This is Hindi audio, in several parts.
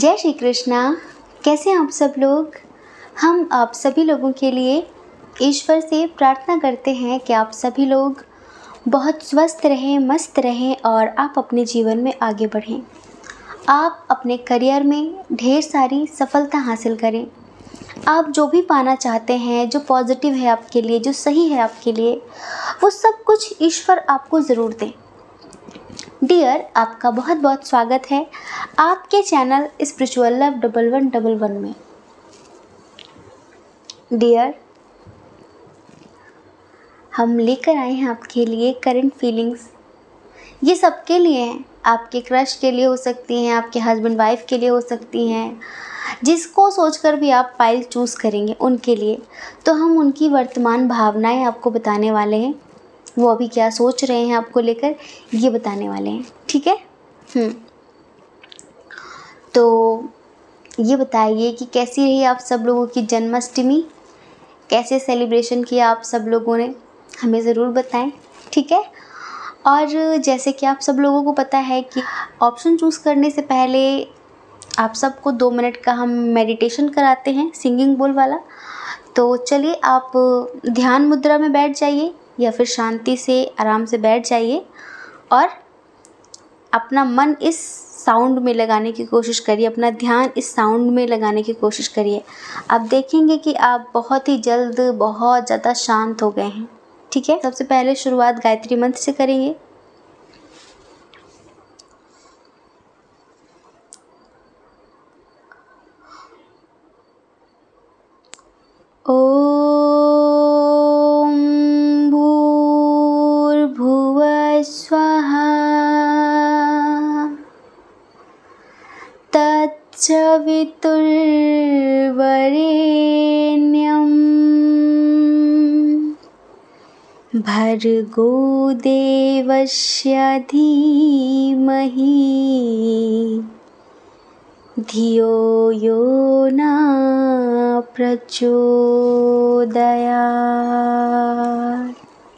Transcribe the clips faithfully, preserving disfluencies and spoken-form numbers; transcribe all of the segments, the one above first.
जय श्री कृष्णा। कैसे हैं आप सब लोग। हम आप सभी लोगों के लिए ईश्वर से प्रार्थना करते हैं कि आप सभी लोग बहुत स्वस्थ रहें, मस्त रहें और आप अपने जीवन में आगे बढ़ें। आप अपने करियर में ढेर सारी सफलता हासिल करें। आप जो भी पाना चाहते हैं, जो पॉजिटिव है आपके लिए, जो सही है आपके लिए, वो सब कुछ ईश्वर आपको ज़रूर दें। डियर, आपका बहुत बहुत स्वागत है आपके channel spiritual love double one double one में। डियर, हम लेकर आए हैं आपके लिए करंट फीलिंग्स। ये सबके लिए हैं, आपके क्रश के लिए हो सकती हैं, आपके हस्बैंड वाइफ के लिए हो सकती हैं, जिसको सोचकर भी आप पाइल चूज़ करेंगे उनके लिए। तो हम उनकी वर्तमान भावनाएं आपको बताने वाले हैं, वो अभी क्या सोच रहे हैं आपको लेकर, ये बताने वाले हैं। ठीक है। हम्म तो ये बताइए कि कैसी रही आप सब लोगों की जन्माष्टमी, कैसे सेलिब्रेशन किया आप सब लोगों ने, हमें ज़रूर बताएं। ठीक है। और जैसे कि आप सब लोगों को पता है कि ऑप्शन चूज़ करने से पहले आप सबको दो मिनट का हम मेडिटेशन कराते हैं, सिंगिंग बोल वाला। तो चलिए, आप ध्यान मुद्रा में बैठ जाइए या फिर शांति से आराम से बैठ जाइए और अपना मन इस साउंड में लगाने की कोशिश करिए, अपना ध्यान इस साउंड में लगाने की कोशिश करिए। आप देखेंगे कि आप बहुत ही जल्द बहुत ज़्यादा शांत हो गए हैं। ठीक है। सबसे पहले शुरुआत गायत्री मंत्र से करेंगे। ओम भूर्भुवः स्वः तत्सवितुर्वरेण्यं भर्गो देवस्य धीमहि धियो यो न प्रचोदयात्।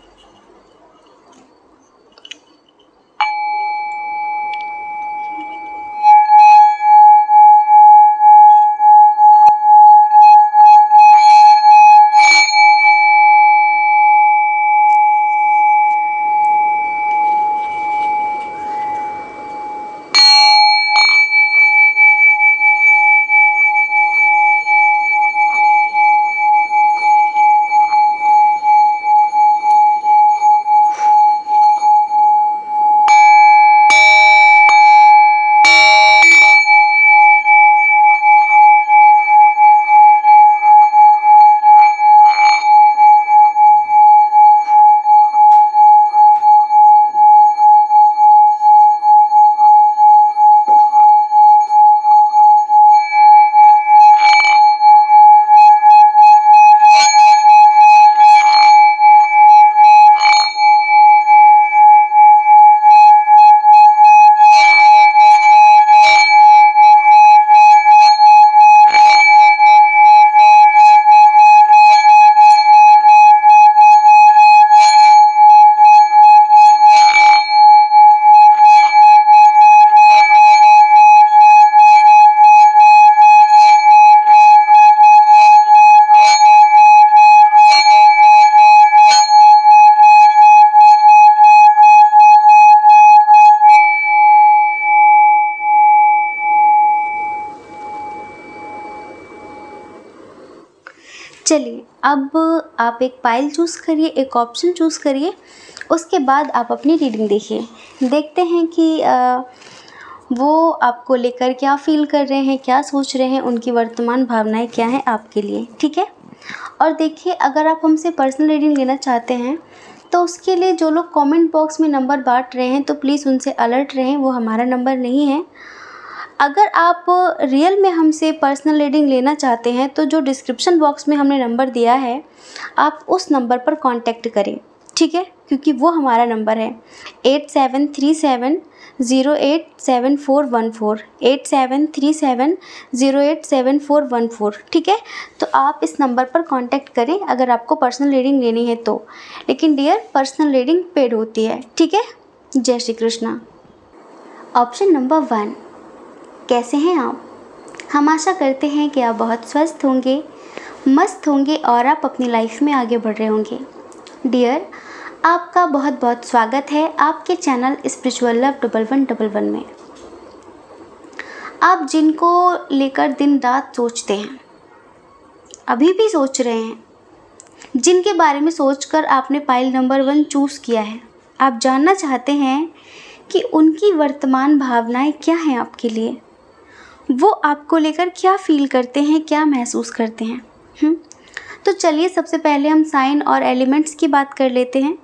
चलिए, अब आप एक पाइल चूज़ करिए, एक ऑप्शन चूज़ करिए, उसके बाद आप अपनी रीडिंग देखिए। देखते हैं कि आ, वो आपको लेकर क्या फील कर रहे हैं, क्या सोच रहे हैं, उनकी वर्तमान भावनाएं क्या हैं आपके लिए। ठीक है। और देखिए, अगर आप हमसे पर्सनल रीडिंग लेना चाहते हैं तो उसके लिए जो लोग कमेंट बॉक्स में नंबर बांट रहे हैं तो प्लीज़ उनसे अलर्ट रहें, वो हमारा नंबर नहीं है। अगर आप रियल में हमसे पर्सनल रीडिंग लेना चाहते हैं तो जो डिस्क्रिप्शन बॉक्स में हमने नंबर दिया है, आप उस नंबर पर कांटेक्ट करें। ठीक है, क्योंकि वो हमारा नंबर है eight seven three seven zero eight seven four one four eight seven three seven zero eight seven four one four. ठीक है, तो आप इस नंबर पर कांटेक्ट करें अगर आपको पर्सनल रीडिंग लेनी है तो। लेकिन डियर, पर्सनल रीडिंग पेड होती है। ठीक है। जय Shri Krishna. Option number one, कैसे हैं आप? हम आशा करते हैं कि आप बहुत स्वस्थ होंगे, मस्त होंगे और आप अपनी लाइफ में आगे बढ़ रहे होंगे। डियर, आपका बहुत बहुत स्वागत है आपके channel spiritual love double one double one में। आप जिनको लेकर दिन रात सोचते हैं, अभी भी सोच रहे हैं, जिनके बारे में सोचकर आपने पाइल नंबर वन चूज़ किया है, आप जानना चाहते हैं कि उनकी वर्तमान भावनाएं क्या हैं आपके लिए, वो आपको लेकर क्या फील करते हैं, क्या महसूस करते हैं। हुँ? तो चलिए सबसे पहले हम साइन और एलिमेंट्स की बात कर लेते हैं।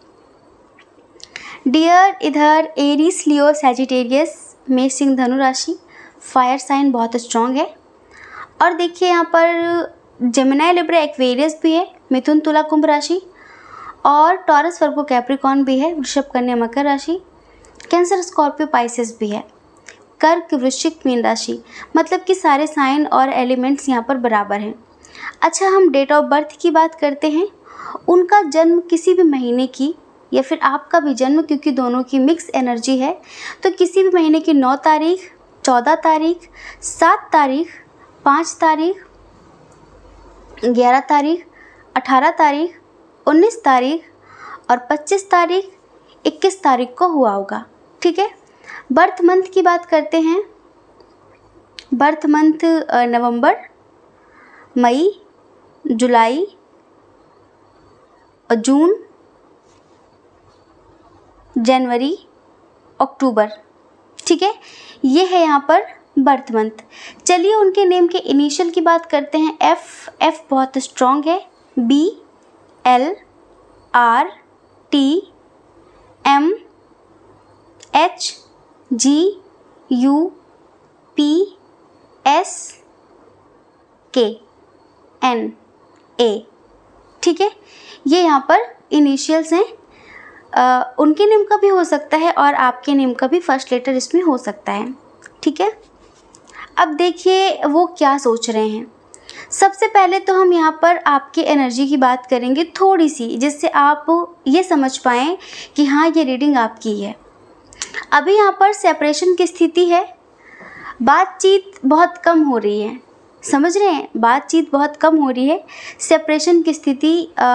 डियर, इधर एरीज, लियो, सैजिटेरियस, मेष, सिंह, धनु राशि, फायर साइन बहुत स्ट्रॉन्ग है। और देखिए यहाँ पर जेमिनी, लिब्रा, एक्वेरियस भी है, मिथुन, तुला, कुंभ राशि, और टॉरस, वर्गो, कैप्रिकॉर्न भी है, वृषभ, कन्या, मकर राशि, कैंसर, स्कॉर्पियो, पाइसेस भी है, कर्क, वृश्चिक, मीन राशि। मतलब कि सारे साइन और एलिमेंट्स यहाँ पर बराबर हैं। अच्छा, हम डेट ऑफ बर्थ की बात करते हैं। उनका जन्म किसी भी महीने की या फिर आपका भी जन्म, क्योंकि दोनों की मिक्स एनर्जी है, तो किसी भी महीने की नौ तारीख, चौदह तारीख, सात तारीख, पाँच तारीख, ग्यारह तारीख, अठारह तारीख, उन्नीस तारीख और पच्चीस तारीख, इक्कीस तारीख को हुआ होगा। ठीक है। बर्थ मंथ की बात करते हैं। बर्थ मंथ नवंबर, मई, जुलाई, जून, जनवरी, अक्टूबर। ठीक है, ये है यहाँ पर बर्थ मंथ। चलिए उनके नेम के इनिशियल की बात करते हैं। एफ एफ बहुत स्ट्रॉन्ग है। B, L, R, T, M, H, G, U, P, S, K, N, A. ठीक है, ये यहाँ पर इनिशियल्स हैं। आ, उनके नेम का भी हो सकता है और आपके नेम का भी फर्स्ट लेटर इसमें हो सकता है। ठीक है। अब देखिए वो क्या सोच रहे हैं। सबसे पहले तो हम यहाँ पर आपकी एनर्जी की बात करेंगे थोड़ी सी, जिससे आप ये समझ पाएँ कि हाँ ये रीडिंग आपकी है। अभी यहाँ पर सेपरेशन की स्थिति है, बातचीत बहुत कम हो रही है। समझ रहे हैं, बातचीत बहुत कम हो रही है, सेपरेशन की स्थिति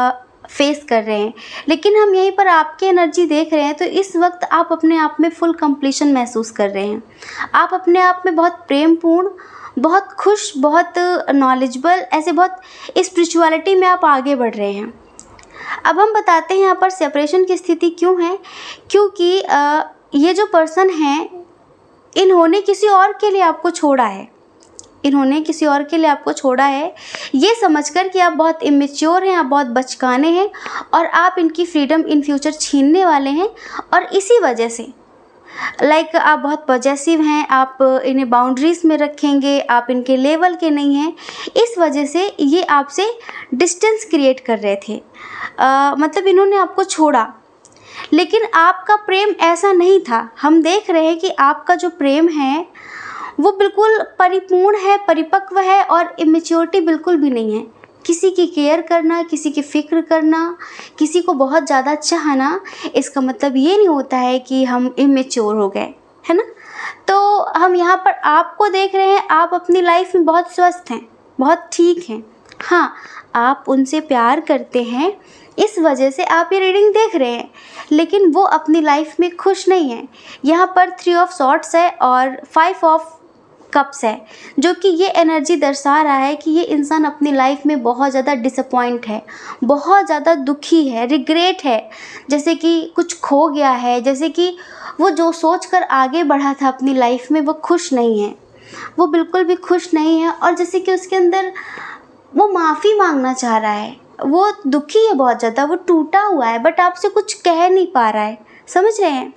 फेस कर रहे हैं। लेकिन हम यहीं पर आपकी एनर्जी देख रहे हैं तो इस वक्त आप अपने आप में फुल कंप्लीशन महसूस कर रहे हैं। आप अपने आप में बहुत प्रेमपूर्ण, बहुत खुश, बहुत नॉलेजेबल, ऐसे बहुत स्पिरिचुअलिटी में आप आगे बढ़ रहे हैं। अब हम बताते हैं यहाँ पर सेपरेशन की स्थिति क्यों है। क्योंकि आ, ये जो पर्सन हैं, इन्होंने किसी और के लिए आपको छोड़ा है। इन्होंने किसी और के लिए आपको छोड़ा है ये समझकर कि आप बहुत इमेच्योर हैं, आप बहुत बचकाने हैं और आप इनकी फ्रीडम इन फ्यूचर छीनने वाले हैं। और इसी वजह से लाइक like, आप बहुत पॉजेसिव हैं, आप इन्हें बाउंड्रीज़ में रखेंगे, आप इनके लेवल के नहीं हैं। इस वजह से ये आपसे डिस्टेंस क्रिएट कर रहे थे। आ, मतलब इन्होंने आपको छोड़ा, लेकिन आपका प्रेम ऐसा नहीं था। हम देख रहे हैं कि आपका जो प्रेम है वो बिल्कुल परिपूर्ण है, परिपक्व है और इमेच्योरिटी बिल्कुल भी नहीं है। किसी की केयर करना, किसी की फ़िक्र करना, किसी को बहुत ज़्यादा चाहना, इसका मतलब ये नहीं होता है कि हम इमेच्योर हो गए, है ना। तो हम यहाँ पर आपको देख रहे हैं, आप अपनी लाइफ में बहुत स्वस्थ हैं, बहुत ठीक हैं। हाँ, आप उनसे प्यार करते हैं, इस वजह से आप ये रीडिंग देख रहे हैं, लेकिन वो अपनी लाइफ में खुश नहीं है। यहाँ पर थ्री ऑफ सॉर्ड्स है और फाइव ऑफ कप्स है, जो कि ये एनर्जी दर्शा रहा है कि ये इंसान अपनी लाइफ में बहुत ज़्यादा डिसअपॉइंट है, बहुत ज़्यादा दुखी है, रिग्रेट है, जैसे कि कुछ खो गया है, जैसे कि वो जो सोच कर आगे बढ़ा था अपनी लाइफ में वो खुश नहीं है, वो बिल्कुल भी खुश नहीं है। और जैसे कि उसके अंदर वो माफ़ी मांगना चाह रहा है, वो दुखी है बहुत ज़्यादा, वो टूटा हुआ है, बट आपसे कुछ कह नहीं पा रहा है। समझ रहे हैं।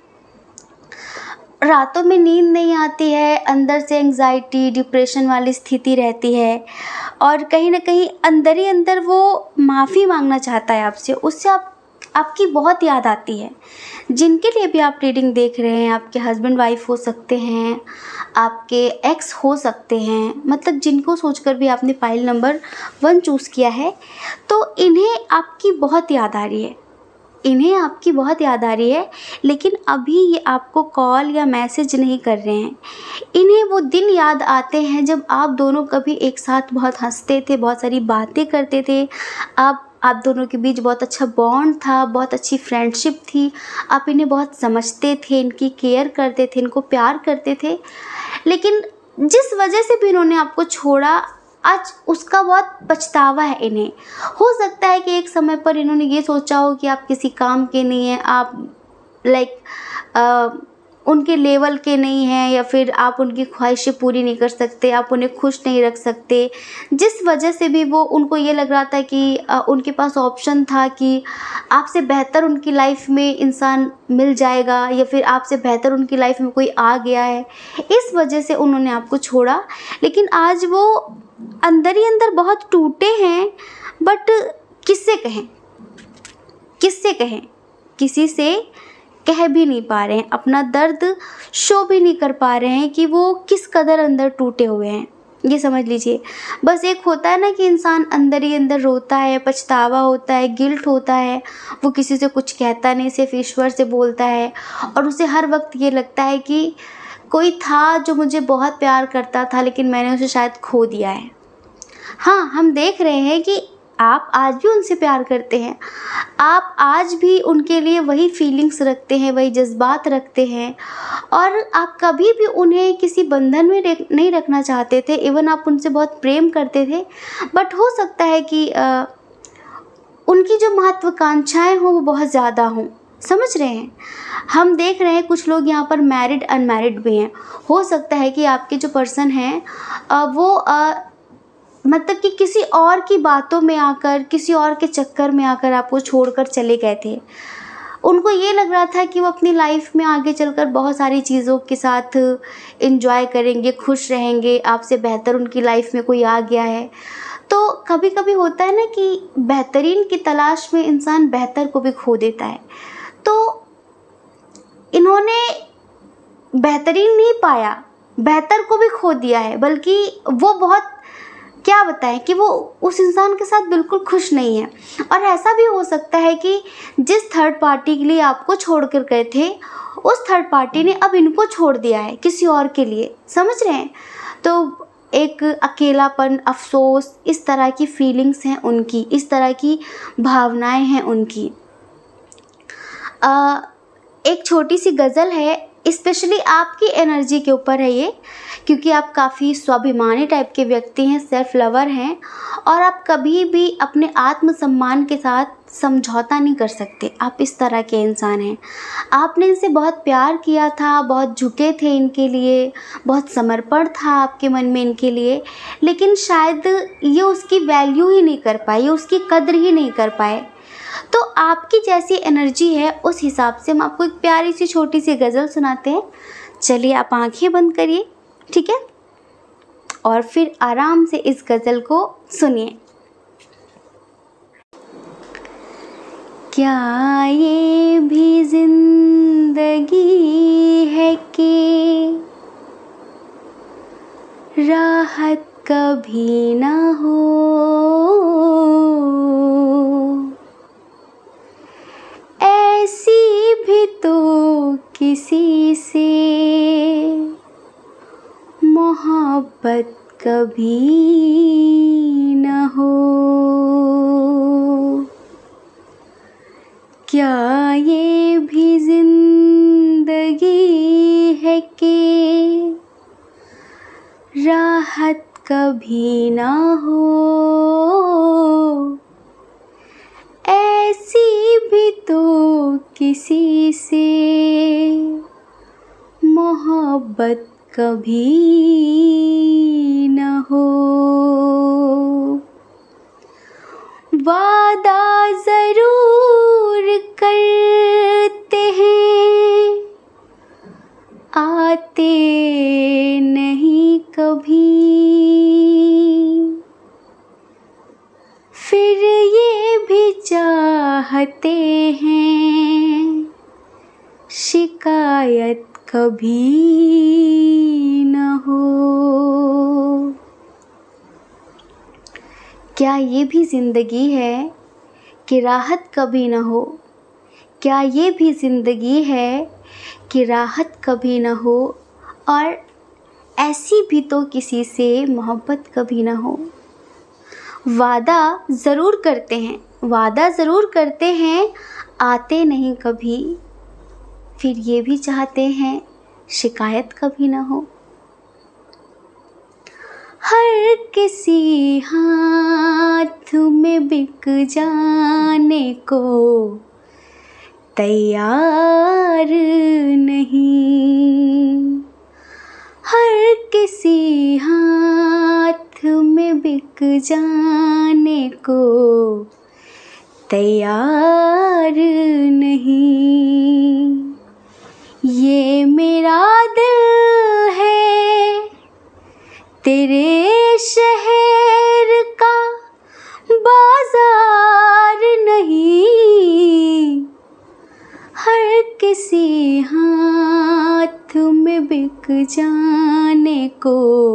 रातों में नींद नहीं आती है, अंदर से एंग्जाइटी, डिप्रेशन वाली स्थिति रहती है और कहीं ना कहीं अंदर ही अंदर वो माफ़ी मांगना चाहता है आपसे, उससे आप आपकी बहुत याद आती है। जिनके लिए भी आप रीडिंग देख रहे हैं, आपके हस्बैंड वाइफ हो सकते हैं, आपके एक्स हो सकते हैं, मतलब जिनको सोचकर भी आपने फाइल नंबर वन चूज़ किया है, तो इन्हें आपकी बहुत याद आ रही है। इन्हें आपकी बहुत याद आ रही है, लेकिन अभी ये आपको कॉल या मैसेज नहीं कर रहे हैं। इन्हें वो दिन याद आते हैं जब आप दोनों कभी एक साथ बहुत हँसते थे, बहुत सारी बातें करते थे। आप आप दोनों के बीच बहुत अच्छा बॉन्ड था, बहुत अच्छी फ्रेंडशिप थी। आप इन्हें बहुत समझते थे, इनकी केयर करते थे, इनको प्यार करते थे। लेकिन जिस वजह से भी इन्होंने आपको छोड़ा, आज उसका बहुत पछतावा है इन्हें। हो सकता है कि एक समय पर इन्होंने ये सोचा हो कि आप किसी काम के नहीं हैं, आप लाइक उनके लेवल के नहीं हैं, या फिर आप उनकी ख्वाहिशें पूरी नहीं कर सकते, आप उन्हें खुश नहीं रख सकते। जिस वजह से भी वो उनको ये लग रहा था कि अ, उनके पास ऑप्शन था कि आपसे बेहतर उनकी लाइफ में इंसान मिल जाएगा, या फिर आपसे बेहतर उनकी लाइफ में कोई आ गया है, इस वजह से उन्होंने आपको छोड़ा। लेकिन आज वो अंदर ही अंदर बहुत टूटे हैं, बट किससे कहें, किससे कहें, किसी से कह भी नहीं पा रहे हैं, अपना दर्द शो भी नहीं कर पा रहे हैं कि वो किस कदर अंदर टूटे हुए हैं। ये समझ लीजिए। बस एक होता है ना कि इंसान अंदर ही अंदर रोता है, पछतावा होता है, गिल्ट होता है, वो किसी से कुछ कहता नहीं, सिर्फ ईश्वर से बोलता है, और उसे हर वक्त ये लगता है कि कोई था जो मुझे बहुत प्यार करता था, लेकिन मैंने उसे शायद खो दिया है। हाँ, हम देख रहे हैं कि आप आज भी उनसे प्यार करते हैं, आप आज भी उनके लिए वही फीलिंग्स रखते हैं, वही जज्बात रखते हैं, और आप कभी भी उन्हें किसी बंधन में नहीं रखना चाहते थे। इवन आप उनसे बहुत प्रेम करते थे, बट हो सकता है कि आ, उनकी जो महत्वाकांक्षाएं हों वो बहुत ज़्यादा हों। समझ रहे हैं? हम देख रहे हैं कुछ लोग यहाँ पर मैरिड अनमैरिड भी हैं। हो सकता है कि आपके जो पर्सन हैं आ, वो आ, मतलब कि किसी और की बातों में आकर, किसी और के चक्कर में आकर आपको छोड़कर चले गए थे। उनको ये लग रहा था कि वो अपनी लाइफ में आगे चलकर बहुत सारी चीज़ों के साथ एंजॉय करेंगे, खुश रहेंगे, आपसे बेहतर उनकी लाइफ में कोई आ गया है। तो कभी कभी होता है ना कि बेहतरीन की तलाश में इंसान बेहतर को भी खो देता है। तो इन्होंने बेहतरीन नहीं पाया, बेहतर को भी खो दिया है, बल्कि वो बहुत, क्या बताएं कि वो उस इंसान के साथ बिल्कुल खुश नहीं है। और ऐसा भी हो सकता है कि जिस थर्ड पार्टी के लिए आपको छोड़ कर गए थे, उस थर्ड पार्टी ने अब इनको छोड़ दिया है किसी और के लिए। समझ रहे हैं? तो एक अकेलापन, अफसोस, इस तरह की फीलिंग्स हैं उनकी, इस तरह की भावनाएं हैं उनकी। आ, एक छोटी सी गज़ल है, स्पेशली आपकी एनर्जी के ऊपर है ये, क्योंकि आप काफ़ी स्वाभिमानी टाइप के व्यक्ति हैं, सेल्फ लवर हैं, और आप कभी भी अपने आत्मसम्मान के साथ समझौता नहीं कर सकते। आप इस तरह के इंसान हैं। आपने इनसे बहुत प्यार किया था, बहुत झुके थे इनके लिए, बहुत समर्पण था आपके मन में इनके लिए, लेकिन शायद ये उसकी वैल्यू ही नहीं कर पाए, ये उसकी कद्र ही नहीं कर पाए। तो आपकी जैसी एनर्जी है, उस हिसाब से हम आपको एक प्यारी सी छोटी सी गज़ल सुनाते हैं। चलिए, आप आंखें बंद करिए, ठीक है, और फिर आराम से इस गज़ल को सुनिए। क्या ये भी जिंदगी है कि राहत कभी ना हो, ऐसी भी तो किसी से मोहब्बत कभी न हो। क्या ये भी जिंदगी है कि राहत कभी ना हो, ऐसी भी तो किसी से मोहब्बत कभी न हो। वादा ज़रूर करते हैं, आते नहीं कभी, फिर ये भी चाहते हैं, शिकायत कभी न हो। क्या ये भी ज़िंदगी है कि राहत कभी न हो, क्या ये भी ज़िंदगी है कि राहत कभी ना हो, और ऐसी भी तो किसी से मोहब्बत कभी ना हो। वादा ज़रूर करते हैं, वादा ज़रूर करते हैं, आते नहीं कभी, फिर ये भी चाहते हैं शिकायत कभी ना हो। हर किसी हाथ में बिक जाने को तैयार नहीं, हर किसी हाथ में बिक जाने को तैयार नहीं। ये मेरा दिल है तेरे शहर का बाजार नहीं, हर किसी हाथ में बिक जाने को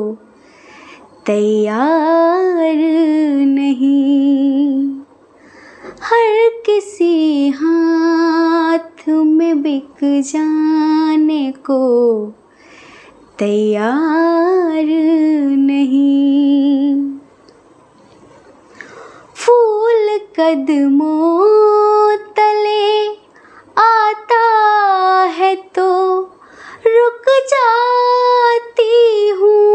तैयार नहीं, हर किसी हाथ में बिक जाने को तैयार नहीं। फूल कदमों तले आता है तो रुक जाती हूँ,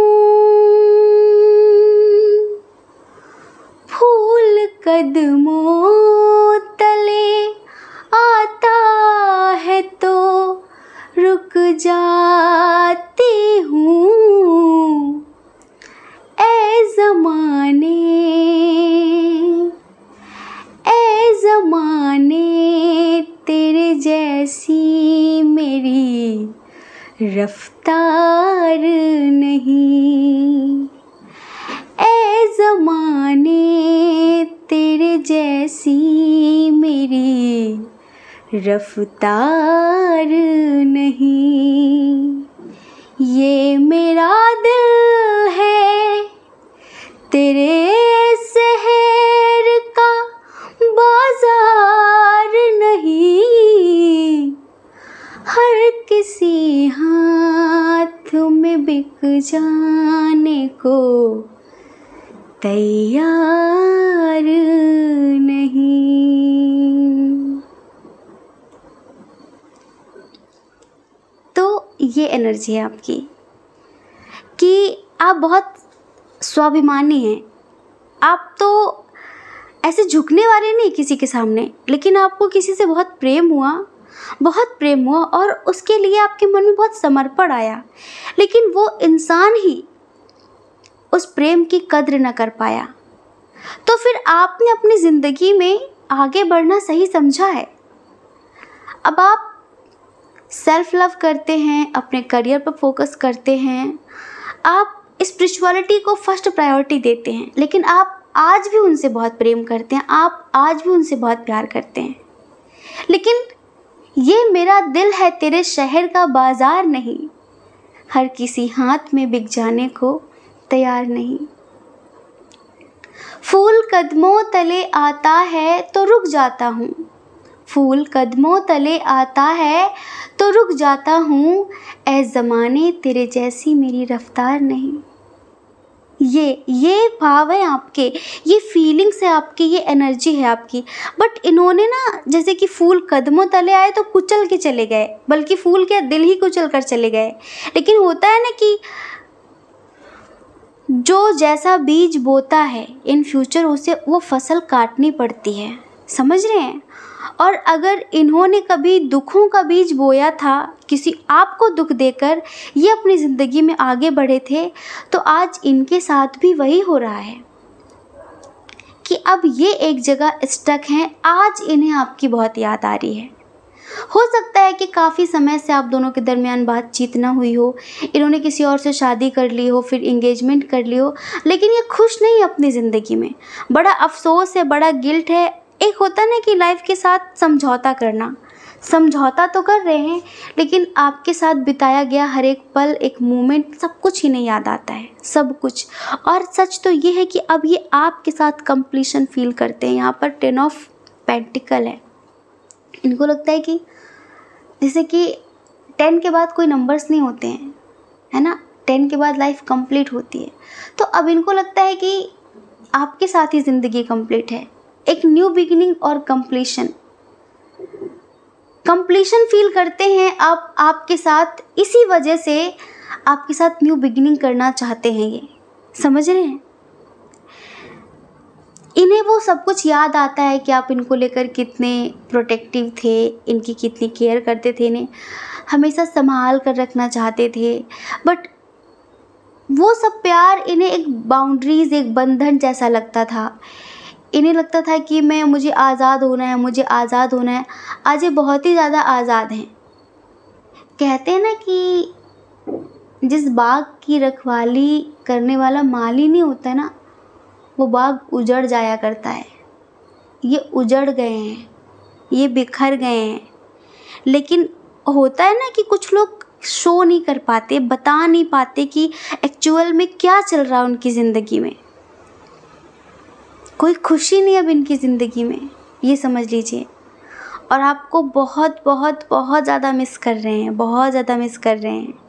फूल कदमों तले आता है तो रुक जाती हूँ। ऐ ज़माने ऐ ज़माने तेरे जैसी मेरी रफ्तार नहीं, ऐ ज़माने तेरे जैसी मेरी रफ्तार नहीं। ये मेरा दिल है तेरे शहर का बाजार नहीं, हर किसी हाथ में बिक जाने को तैयार नहीं। तो ये एनर्जी है आपकी कि आप बहुत स्वाभिमानी हैं, आप तो ऐसे झुकने वाले नहीं किसी के सामने, लेकिन आपको किसी से बहुत प्रेम हुआ, बहुत प्रेम हुआ और उसके लिए आपके मन में बहुत समर्पण आया, लेकिन वो इंसान ही उस प्रेम की कद्र न कर पाया। तो फिर आपने अपनी ज़िंदगी में आगे बढ़ना सही समझा है। अब आप सेल्फ लव करते हैं, अपने करियर पर फोकस करते हैं, आप स्पिरिचुअलिटी को फर्स्ट प्रायोरिटी देते हैं, लेकिन आप आज भी उनसे बहुत प्रेम करते हैं, आप आज भी उनसे बहुत प्यार करते हैं। लेकिन ये मेरा दिल है तेरे शहर का बाजार नहीं, हर किसी हाथ में बिक जाने को तैयार नहीं। फूल कदमों तले आता है तो रुक जाता हूँ, फूल कदमों तले आता है तो रुक जाता हूँ, ऐ ज़माने तेरे जैसी मेरी रफ्तार नहीं। ये ये भाव है आपके, ये फीलिंग्स है आपकी, ये एनर्जी है आपकी। बट इन्होंने ना जैसे कि फूल कदमों तले आए तो कुचल के चले गए, बल्कि फूल के दिल ही कुचल कर चले गए। लेकिन होता है ना कि जो जैसा बीज बोता है इन फ्यूचर उसे वो फसल काटनी पड़ती है, समझ रहे हैं। और अगर इन्होंने कभी दुखों का बीज बोया था, किसी आपको दुख देकर ये अपनी ज़िंदगी में आगे बढ़े थे, तो आज इनके साथ भी वही हो रहा है कि अब ये एक जगह स्टक हैं। आज इन्हें आपकी बहुत याद आ रही है। हो सकता है कि काफ़ी समय से आप दोनों के दरमियान बातचीत ना हुई हो, इन्होंने किसी और से शादी कर ली हो, फिर इंगेजमेंट कर ली हो, लेकिन ये खुश नहीं अपनी ज़िंदगी में। बड़ा अफसोस है, बड़ा गिल्ट है। एक होता ना कि लाइफ के साथ समझौता करना, समझौता तो कर रहे हैं, लेकिन आपके साथ बिताया गया हर एक पल, एक मोमेंट, सब कुछ ही नहीं याद आता है, सब कुछ। और सच तो ये है कि अब ये आपके साथ कंप्लीशन फील करते हैं। यहाँ पर टेन ऑफ पेंटिकल है, इनको लगता है कि जैसे कि टेन के बाद कोई नंबर्स नहीं होते हैं, है ना, टेन के बाद लाइफ कंप्लीट होती है। तो अब इनको लगता है कि आपके साथ ही ज़िंदगी कंप्लीट है, एक न्यू बिगिनिंग और कंप्लीशन कंप्लीशन फील करते हैं आप आपके साथ, इसी वजह से आपके साथ न्यू बिगिनिंग करना चाहते हैं ये, समझ रहे हैं। इन्हें वो सब कुछ याद आता है कि आप इनको लेकर कितने प्रोटेक्टिव थे, इनकी कितनी केयर करते थे, इन्हें हमेशा संभाल कर रखना चाहते थे। बट वो सब प्यार इन्हें एक बाउंड्रीज, एक बंधन जैसा लगता था। इन्हें लगता था कि मैं मुझे आज़ाद होना है, मुझे आज़ाद होना है। आज ये बहुत ही ज़्यादा आज़ाद हैं। कहते हैं ना कि जिस बाग की रखवाली करने वाला माली नहीं होता ना, वो बाग उजड़ जाया करता है। ये उजड़ गए हैं, ये बिखर गए हैं। लेकिन होता है ना कि कुछ लोग शो नहीं कर पाते, बता नहीं पाते कि एक्चुअल में क्या चल रहा है उनकी ज़िंदगी में। कोई खुशी नहीं अब इनकी ज़िंदगी में, ये समझ लीजिए। और आपको बहुत बहुत बहुत ज़्यादा मिस कर रहे हैं, बहुत ज़्यादा मिस कर रहे हैं।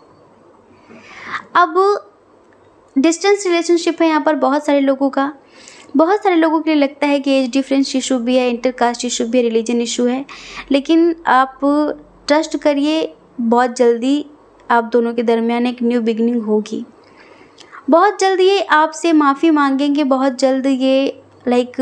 अब डिस्टेंस रिलेशनशिप है यहाँ पर बहुत सारे लोगों का। बहुत सारे लोगों के लिए लगता है कि एज डिफरेंस इशू भी है, इंटरकास्ट इशू भी है, रिलीजन इशू है। लेकिन आप ट्रस्ट करिए, बहुत जल्दी आप दोनों के दरमियान एक न्यू बिगनिंग होगी। बहुत जल्द ये आपसे माफ़ी मांगेंगे, बहुत जल्द ये लाइक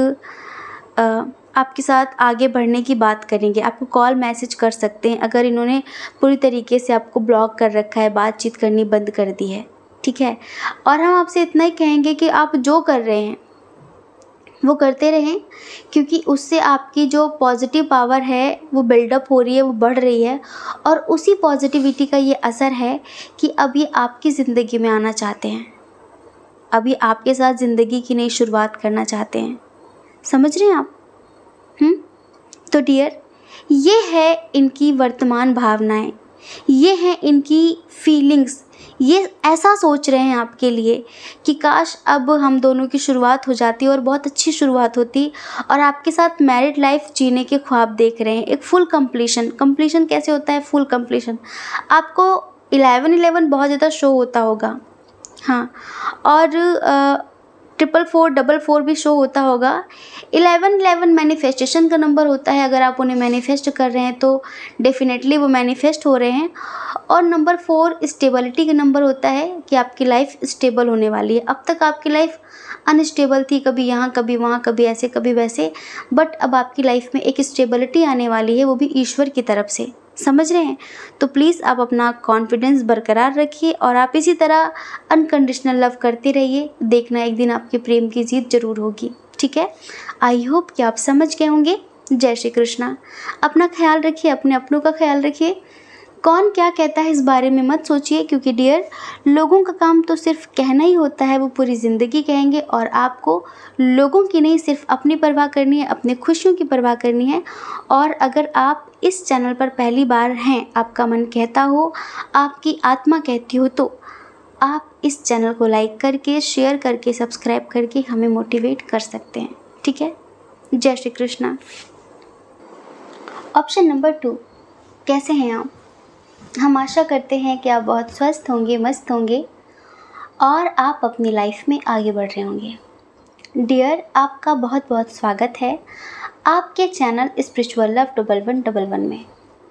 आपके साथ आगे बढ़ने की बात करेंगे। आपको कॉल मैसेज कर सकते हैं अगर इन्होंने पूरी तरीके से आपको ब्लॉक कर रखा है, बातचीत करनी बंद कर दी है, ठीक है। और हम आपसे इतना ही कहेंगे कि आप जो कर रहे हैं वो करते रहें, क्योंकि उससे आपकी जो पॉजिटिव पावर है वो बिल्डअप हो रही है, वो बढ़ रही है। और उसी पॉजिटिविटी का ये असर है कि अब ये आपकी ज़िंदगी में आना चाहते हैं, अभी आपके साथ ज़िंदगी की नई शुरुआत करना चाहते हैं। समझ रहे हैं आप? हम्म तो डियर, ये है इनकी वर्तमान भावनाएं, ये हैं इनकी फीलिंग्स। ये ऐसा सोच रहे हैं आपके लिए कि काश अब हम दोनों की शुरुआत हो जाती और बहुत अच्छी शुरुआत होती, और आपके साथ मैरिड लाइफ जीने के ख्वाब देख रहे हैं। एक फुल कंप्लीशन। कंप्लीशन कैसे होता है? Full completion. आपको इलेवन इलेवन बहुत ज़्यादा शो होता होगा, हाँ, और ट्रिपल फोर डबल फोर भी शो होता होगा। इलेवन इलेवन मैनिफेस्टेशन का नंबर होता है। अगर आप उन्हें मैनिफेस्ट कर रहे हैं तो डेफिनेटली वो मैनिफेस्ट हो रहे हैं। और नंबर फोर स्टेबिलिटी का नंबर होता है कि आपकी लाइफ स्टेबल होने वाली है। अब तक आपकी लाइफ अनस्टेबल थी, कभी यहाँ कभी वहाँ, कभी ऐसे कभी वैसे, बट अब आपकी लाइफ में एक स्टेबिलिटी आने वाली है, वो भी ईश्वर की तरफ से। समझ रहे हैं? तो प्लीज़ आप अपना कॉन्फिडेंस बरकरार रखिए और आप इसी तरह अनकंडीशनल लव करते रहिए। देखना एक दिन आपके प्रेम की जीत जरूर होगी, ठीक है। आई होप कि आप समझ गए होंगे। जय श्री कृष्णा। अपना ख्याल रखिए, अपने अपनों का ख्याल रखिए। कौन क्या कहता है इस बारे में मत सोचिए, क्योंकि डियर, लोगों का काम तो सिर्फ कहना ही होता है, वो पूरी ज़िंदगी कहेंगे। और आपको लोगों की नहीं, सिर्फ अपनी परवाह करनी है, अपने खुशियों की परवाह करनी है। और अगर आप इस चैनल पर पहली बार हैं, आपका मन कहता हो, आपकी आत्मा कहती हो, तो आप इस चैनल को लाइक करके, शेयर करके, सब्सक्राइब करके हमें मोटिवेट कर सकते हैं, ठीक है। जय Shri Krishna. Option number two, कैसे हैं आप? हम आशा करते हैं कि आप बहुत स्वस्थ होंगे, मस्त होंगे और आप अपनी लाइफ में आगे बढ़ रहे होंगे। डियर, आपका बहुत बहुत स्वागत है आपके channel spiritual love double one double one में।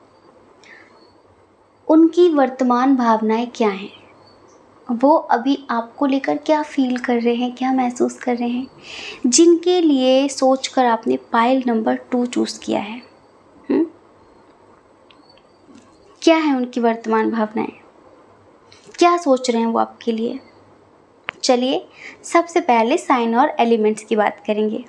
उनकी वर्तमान भावनाएं क्या हैं? वो अभी आपको लेकर क्या फील कर रहे हैं, क्या महसूस कर रहे हैं, जिनके लिए सोचकर आपने पाइल नंबर टू चूज़ किया है? हुँ? क्या है उनकी वर्तमान भावनाएं? क्या सोच रहे हैं वो आपके लिए? चलिए सबसे पहले साइन और एलिमेंट्स की बात करेंगे।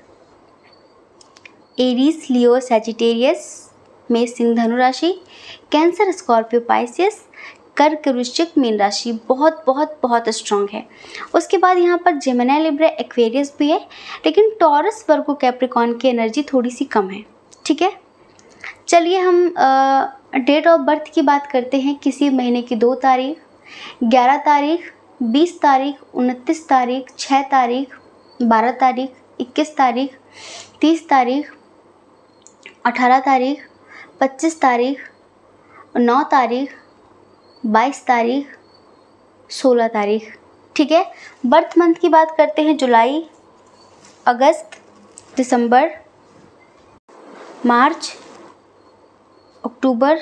एरीज, लियो, सैजिटेरियस में सिंह धनु राशि, कैंसर, स्कॉर्पियो, पाइसियस, कर्क, वृश्चिक, मीन राशि बहुत बहुत बहुत स्ट्रांग है। उसके बाद यहाँ पर जेमिनी, लिब्रा, एक्वेरियस भी है, लेकिन टॉरस, वर्गो, कैप्रिकॉर्न की एनर्जी थोड़ी सी कम है, ठीक है। चलिए हम डेट ऑफ बर्थ की बात करते हैं। किसी महीने की दो तारीख, ग्यारह तारीख, बीस तारीख, उनतीस तारीख, छः तारीख, बारह तारीख, इक्कीस तारीख, तीस तारीख, अठारह तारीख, पच्चीस तारीख, नौ तारीख, बाईस तारीख, सोलह तारीख। ठीक है। बर्थ मंथ की बात करते हैं, जुलाई, अगस्त, दिसंबर, मार्च, अक्टूबर,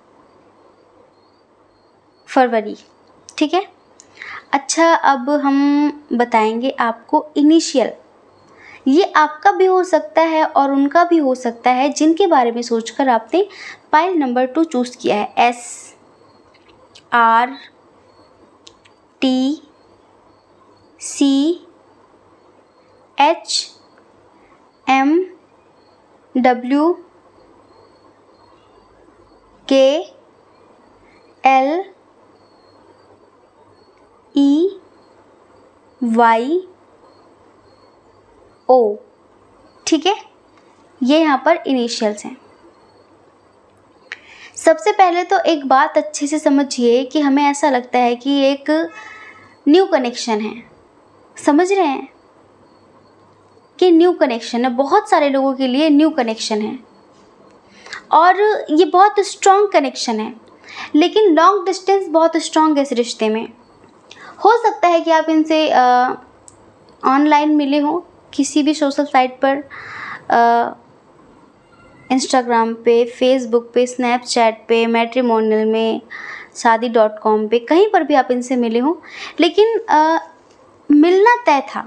फरवरी। ठीक है। अच्छा, अब हम बताएंगे आपको इनिशियल। ये आपका भी हो सकता है और उनका भी हो सकता है जिनके बारे में सोचकर आपने पाइल नंबर टू चूज़ किया है। S, R, T, C, H, M, W, K, L, E, Y, O. ठीक है। ये यहाँ पर इनिशियल्स हैं। सबसे पहले तो एक बात अच्छे से समझिए कि हमें ऐसा लगता है कि एक न्यू कनेक्शन है। समझ रहे हैं कि न्यू कनेक्शन है, बहुत सारे लोगों के लिए न्यू कनेक्शन है और ये बहुत स्ट्रॉन्ग कनेक्शन है, लेकिन लॉन्ग डिस्टेंस बहुत स्ट्रॉन्ग है इस रिश्ते में। हो सकता है कि आप इनसे ऑनलाइन मिले हो किसी भी सोशल साइट पर, इंस्टाग्राम पे, फेसबुक पे, स्नैपचैट पे, मैट्रिमोनियल में, शादी डॉट कॉम पे, कहीं पर भी आप इनसे मिले हो, लेकिन आ, मिलना तय था।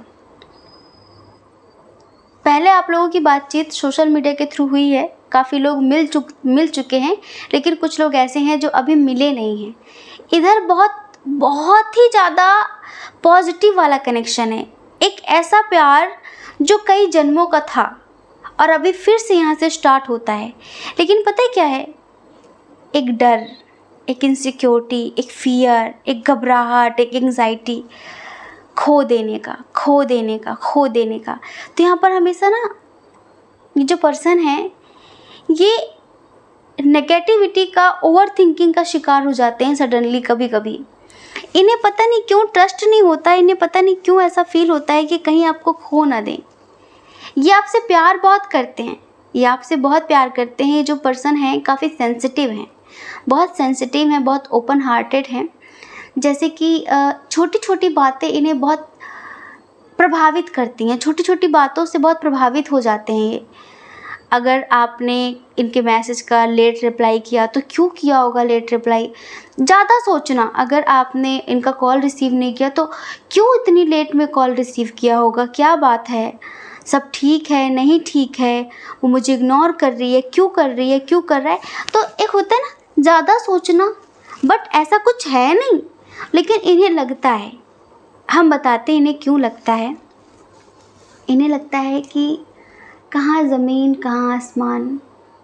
पहले आप लोगों की बातचीत सोशल मीडिया के थ्रू हुई है, काफ़ी लोग मिल चुक मिल चुके हैं, लेकिन कुछ लोग ऐसे हैं जो अभी मिले नहीं हैं। इधर बहुत बहुत ही ज़्यादा पॉजिटिव वाला कनेक्शन है, एक ऐसा प्यार जो कई जन्मों का था और अभी फिर से यहाँ से स्टार्ट होता है। लेकिन पता है क्या है, एक डर, एक इनसिक्योरिटी, एक फियर, एक घबराहट, एक एंग्जाइटी, खो देने का खो देने का खो देने का। तो यहाँ पर हमेशा ना ये जो पर्सन है ये नेगेटिविटी का, ओवर थिंकिंग का शिकार हो जाते हैं सडनली। कभी कभी इन्हें पता नहीं क्यों ट्रस्ट नहीं होता, इन्हें पता नहीं क्यों ऐसा फील होता है कि कहीं आपको खो ना दें। ये आपसे प्यार बहुत करते हैं, ये आपसे बहुत प्यार करते हैं। ये जो पर्सन है काफ़ी सेंसिटिव हैं, बहुत सेंसिटिव हैं, बहुत ओपन हार्टेड हैं। जैसे कि छोटी छोटी बातें इन्हें बहुत प्रभावित करती हैं, छोटी छोटी बातों से बहुत प्रभावित हो जाते हैं ये। अगर आपने इनके मैसेज का लेट रिप्लाई किया तो क्यों किया होगा लेट रिप्लाई, ज़्यादा सोचना। अगर आपने इनका कॉल रिसीव नहीं किया तो क्यों इतनी लेट में कॉल रिसीव किया होगा, क्या बात है, सब ठीक है, नहीं ठीक है, वो मुझे इग्नोर कर रही है, क्यों कर रही है, क्यों कर रहा है। तो एक होता है ना ज़्यादा सोचना, बट ऐसा कुछ है नहीं, लेकिन इन्हें लगता है। हम बताते हैं इन्हें क्यों लगता है। इन्हें लगता है कि कहाँ ज़मीन कहाँ आसमान।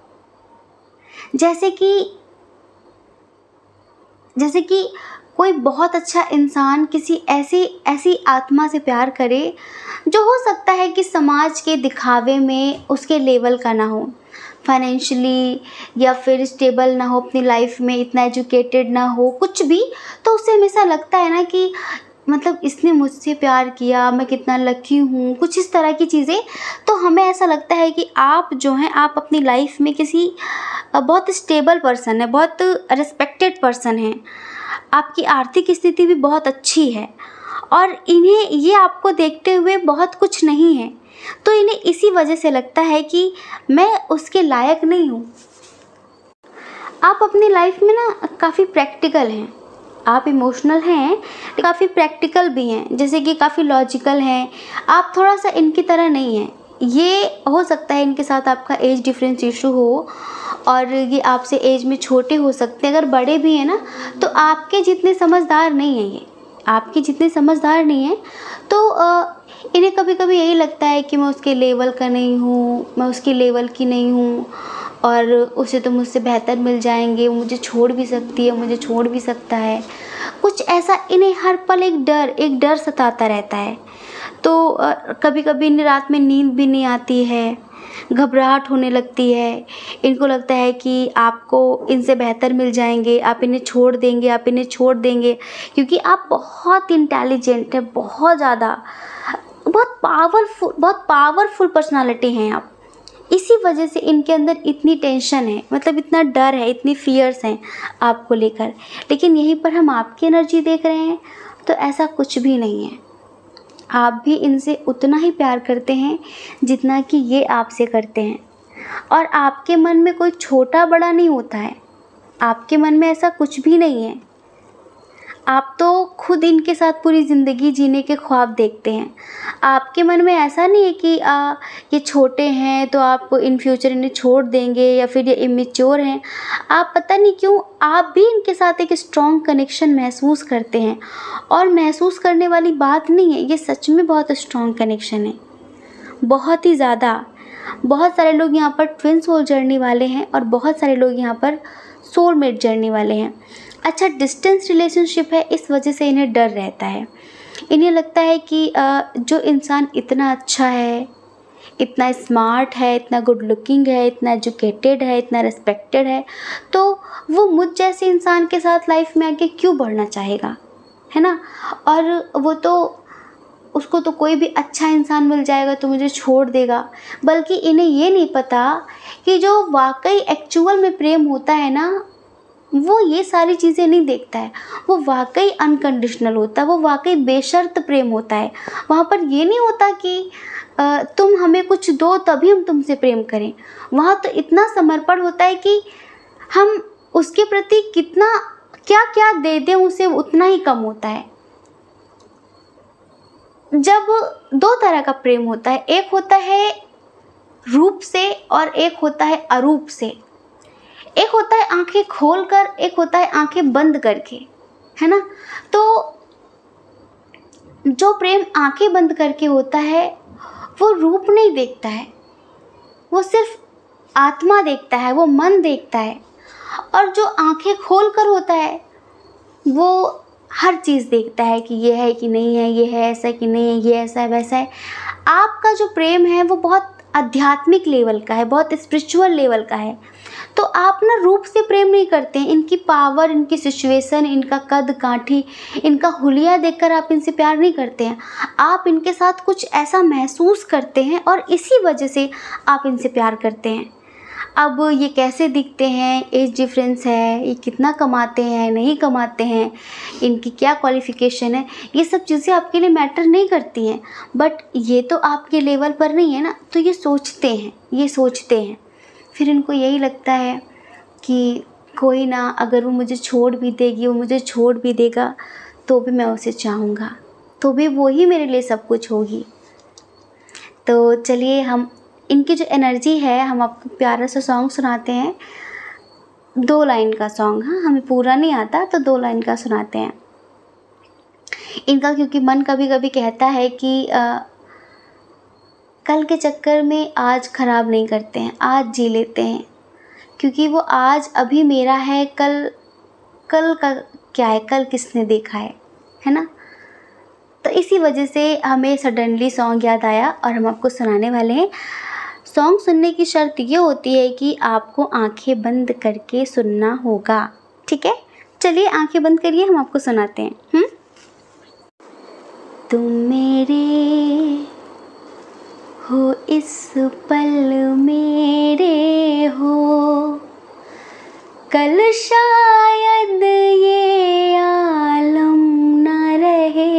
जैसे कि जैसे कि कोई बहुत अच्छा इंसान किसी ऐसी ऐसी आत्मा से प्यार करे जो हो सकता है कि समाज के दिखावे में उसके लेवल का ना हो, फाइनेंशियली या फिर स्टेबल ना हो, अपनी लाइफ में इतना एजुकेटेड ना हो, कुछ भी। तो उसे हमेशा लगता है ना कि मतलब इसने मुझसे प्यार किया, मैं कितना लकी हूँ, कुछ इस तरह की चीज़ें। तो हमें ऐसा लगता है कि आप जो हैं, आप अपनी लाइफ में किसी बहुत स्टेबल पर्सन है, बहुत रिस्पेक्टेड पर्सन हैं, आपकी आर्थिक स्थिति भी बहुत अच्छी है और इन्हें ये आपको देखते हुए बहुत कुछ नहीं है। तो इन्हें इसी वजह से लगता है कि मैं उसके लायक नहीं हूँ। आप अपनी लाइफ में ना काफ़ी प्रैक्टिकल हैं, आप इमोशनल हैं, काफ़ी प्रैक्टिकल भी हैं, जैसे कि काफ़ी लॉजिकल हैं। आप थोड़ा सा इनकी तरह नहीं हैं। ये हो सकता है इनके साथ आपका एज डिफरेंस इशू हो और ये आपसे एज में छोटे हो सकते हैं। अगर बड़े भी हैं ना तो आपके जितने समझदार नहीं हैं, ये आपके जितने समझदार नहीं हैं। तो आ, इन्हें कभी कभी यही लगता है कि मैं उसके लेवल का नहीं हूँ, मैं उसकी लेवल की नहीं हूँ और उसे तो मुझसे बेहतर मिल जाएंगे, वो मुझे छोड़ भी सकती है, मुझे छोड़ भी सकता है, कुछ ऐसा। इन्हें हर पल एक डर एक डर सताता रहता है। तो कभी कभी इन्हें रात में नींद भी नहीं आती है, घबराहट होने लगती है। इनको लगता है कि आपको इनसे बेहतर मिल जाएंगे, आप इन्हें छोड़ देंगे, आप इन्हें छोड़ देंगे, क्योंकि आप बहुत इंटेलिजेंट है, बहुत ज़्यादा, बहुत पावरफुल बहुत पावरफुल पर्सनालिटी हैं आप। इसी वजह से इनके अंदर इतनी टेंशन है, मतलब इतना डर है, इतनी फियर्स हैं आपको लेकर। लेकिन यहीं पर हम आपकी एनर्जी देख रहे हैं तो ऐसा कुछ भी नहीं है। आप भी इनसे उतना ही प्यार करते हैं जितना कि ये आपसे करते हैं। और आपके मन में कोई छोटा बड़ा नहीं होता है, आपके मन में ऐसा कुछ भी नहीं है। आप तो खुद इनके साथ पूरी ज़िंदगी जीने के ख्वाब देखते हैं। आपके मन में ऐसा नहीं है कि आ, ये छोटे हैं तो आप इन फ्यूचर इन्हें छोड़ देंगे या फिर ये इमेच्योर हैं। आप पता नहीं क्यों आप भी इनके साथ एक स्ट्रॉन्ग कनेक्शन महसूस करते हैं। और महसूस करने वाली बात नहीं है, ये सच में बहुत स्ट्रॉन्ग कनेक्शन है, बहुत ही ज़्यादा। बहुत सारे लोग यहाँ पर ट्विन सोल जर्नी वाले हैं और बहुत सारे लोग यहाँ पर सोलमेट जर्नी वाले हैं। अच्छा, डिस्टेंस रिलेशनशिप है, इस वजह से इन्हें डर रहता है। इन्हें लगता है कि जो इंसान इतना अच्छा है, इतना स्मार्ट है, इतना गुड लुकिंग है, इतना एजुकेटेड है, इतना रिस्पेक्टेड है, तो वो मुझ जैसे इंसान के साथ लाइफ में आगे क्यों बढ़ना चाहेगा, है ना। और वो तो उसको तो कोई भी अच्छा इंसान मिल जाएगा तो मुझे छोड़ देगा। बल्कि इन्हें ये नहीं पता कि जो वाकई एक्चुअल में प्रेम होता है ना, वो ये सारी चीज़ें नहीं देखता है। वो वाकई अनकंडीशनल होता है, वो वाकई बेशर्त प्रेम होता है। वहाँ पर ये नहीं होता कि आ, तुम हमें कुछ दो तभी हम तुमसे प्रेम करें। वहाँ तो इतना समर्पण होता है कि हम उसके प्रति कितना क्या क्या दे दें उसे उतना ही कम होता है। जब दो तरह का प्रेम होता है, एक होता है रूप से और एक होता है अरूप से। एक होता है आंखें खोलकर, एक होता है आंखें बंद करके, है ना। तो जो प्रेम आंखें बंद करके होता है वो रूप नहीं देखता है, वो सिर्फ आत्मा देखता है, वो मन देखता है। और जो आंखें खोलकर होता है वो हर चीज़ देखता है कि ये है कि नहीं है, ये है ऐसा कि नहीं है, ये ऐसा है वैसा है। आपका जो प्रेम है वो बहुत आध्यात्मिक लेवल का है, बहुत स्पिरिचुअल लेवल का है। तो आप ना रूप से प्रेम नहीं करते हैं, इनकी पावर, इनकी सिचुएशन, इनका कद काठी, इनका हुलिया देखकर आप इनसे प्यार नहीं करते हैं। आप इनके साथ कुछ ऐसा महसूस करते हैं और इसी वजह से आप इनसे प्यार करते हैं। अब ये कैसे दिखते हैं, एज डिफरेंस है, ये कितना कमाते हैं नहीं कमाते हैं, इनकी क्या क्वालिफ़िकेशन है, ये सब चीज़ें आपके लिए मैटर नहीं करती हैं। बट ये तो आपके लेवल पर नहीं है ना, तो ये सोचते हैं, ये सोचते हैं। फिर इनको यही लगता है कि कोई ना, अगर वो मुझे छोड़ भी देगी, वो मुझे छोड़ भी देगा तो भी मैं उसे चाहूँगा, तो भी वो ही मेरे लिए सब कुछ होगी। तो चलिए, हम इनकी जो एनर्जी है, हम आपको प्यारा सा सॉन्ग सुनाते हैं, दो लाइन का सॉन्ग। हाँ, हमें पूरा नहीं आता तो दो लाइन का सुनाते हैं इनका, क्योंकि मन कभी कभी कहता है कि आ, कल के चक्कर में आज ख़राब नहीं करते हैं, आज जी लेते हैं, क्योंकि वो आज अभी मेरा है, कल कल का क्या है, कल किसने देखा है, है ना। तो इसी वजह से हमें सडनली सॉन्ग याद आया और हम आपको सुनाने वाले हैं। सॉन्ग सुनने की शर्त ये होती है कि आपको आंखें बंद करके सुनना होगा, ठीक है। चलिए आंखें बंद करिए, हम आपको सुनाते हैं। हम्म तुम मेरे हो, इस पल मेरे हो, कल शायद ये आलम न रहे,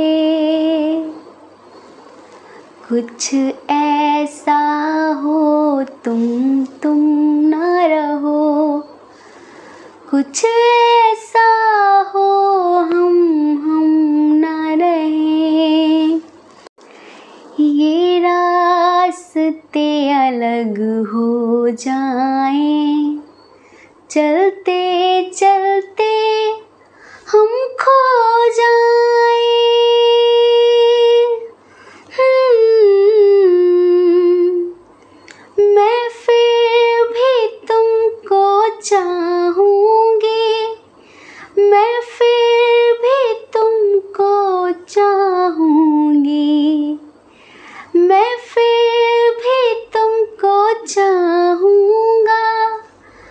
कुछ ऐसा हो तुम तुम ना रहो, कुछ ऐसा हो हम हम ना रहे, ये रास्ते अलग हो जाएं, चलते चलते हम खो जाएं, मैं फिर भी तुमको चाहूँगी, मैं फिर भी तुमको चाहूँगी, मैं फिर भी तुमको चाहूँगा,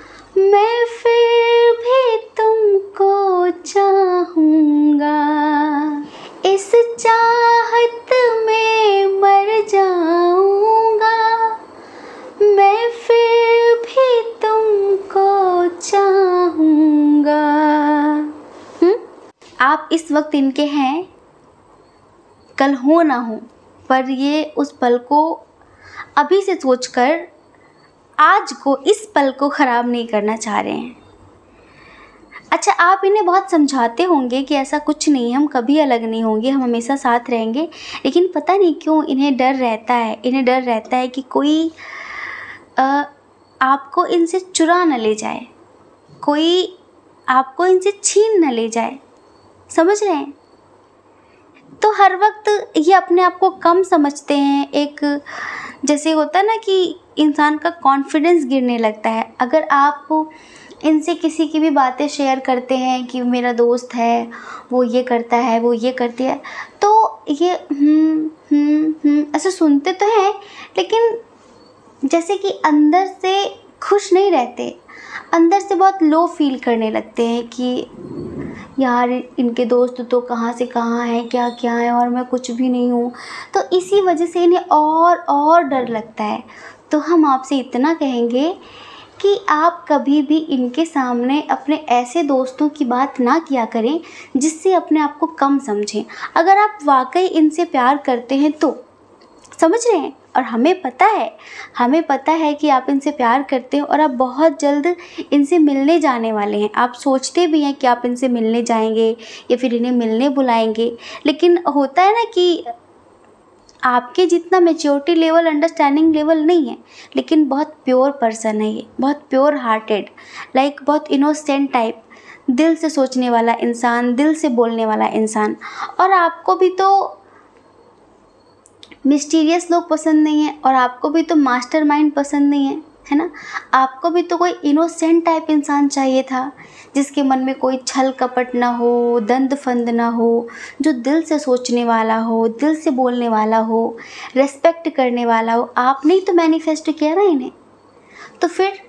मैं फिर भी तुमको चाहूँगा। वक्त इनके हैं, कल हो ना हो, पर ये उस पल को अभी से सोचकर आज को, इस पल को ख़राब नहीं करना चाह रहे हैं। अच्छा, आप इन्हें बहुत समझाते होंगे कि ऐसा कुछ नहीं है, हम कभी अलग नहीं होंगे, हम हमेशा साथ रहेंगे, लेकिन पता नहीं क्यों इन्हें डर रहता है, इन्हें डर रहता है कि कोई आ, आपको इनसे चुरा न ले जाए, कोई आपको इनसे छीन न ले जाए। समझ रहे हैं? तो हर वक्त ये अपने आप को कम समझते हैं। एक जैसे होता है ना कि इंसान का कॉन्फिडेंस गिरने लगता है। अगर आप इनसे किसी की भी बातें शेयर करते हैं कि मेरा दोस्त है, वो ये करता है, वो ये करती है, तो ये हम्म हम्म हम्म ऐसे सुनते तो हैं, लेकिन जैसे कि अंदर से खुश नहीं रहते, अंदर से बहुत लो फील करने लगते हैं कि यार इनके दोस्त तो कहाँ से कहाँ हैं, क्या क्या है, और मैं कुछ भी नहीं हूँ। तो इसी वजह से इन्हें और और डर लगता है। तो हम आपसे इतना कहेंगे कि आप कभी भी इनके सामने अपने ऐसे दोस्तों की बात ना किया करें जिससे अपने आप को कम समझें। अगर आप वाकई इनसे प्यार करते हैं तो, समझ रहे हैं, और हमें पता है हमें पता है कि आप इनसे प्यार करते हैं और आप बहुत जल्द इनसे मिलने जाने वाले हैं। आप सोचते भी हैं कि आप इनसे मिलने जाएंगे या फिर इन्हें मिलने बुलाएंगे, लेकिन होता है ना कि आपके जितना मैच्योरिटी लेवल, अंडरस्टैंडिंग लेवल नहीं है, लेकिन बहुत प्योर पर्सन है ये, बहुत प्योर हार्टेड, लाइक बहुत इनोसेंट टाइप, दिल से सोचने वाला इंसान, दिल से बोलने वाला इंसान। और आपको भी तो मिस्टीरियस लोग पसंद नहीं है, और आपको भी तो मास्टरमाइंड पसंद नहीं है, है ना? आपको भी तो कोई इनोसेंट टाइप इंसान चाहिए था, जिसके मन में कोई छल कपट ना हो, दंड फंद ना हो, जो दिल से सोचने वाला हो, दिल से बोलने वाला हो, रेस्पेक्ट करने वाला हो। आपने ही तो मैनिफेस्ट किया ना इन्हें। तो फिर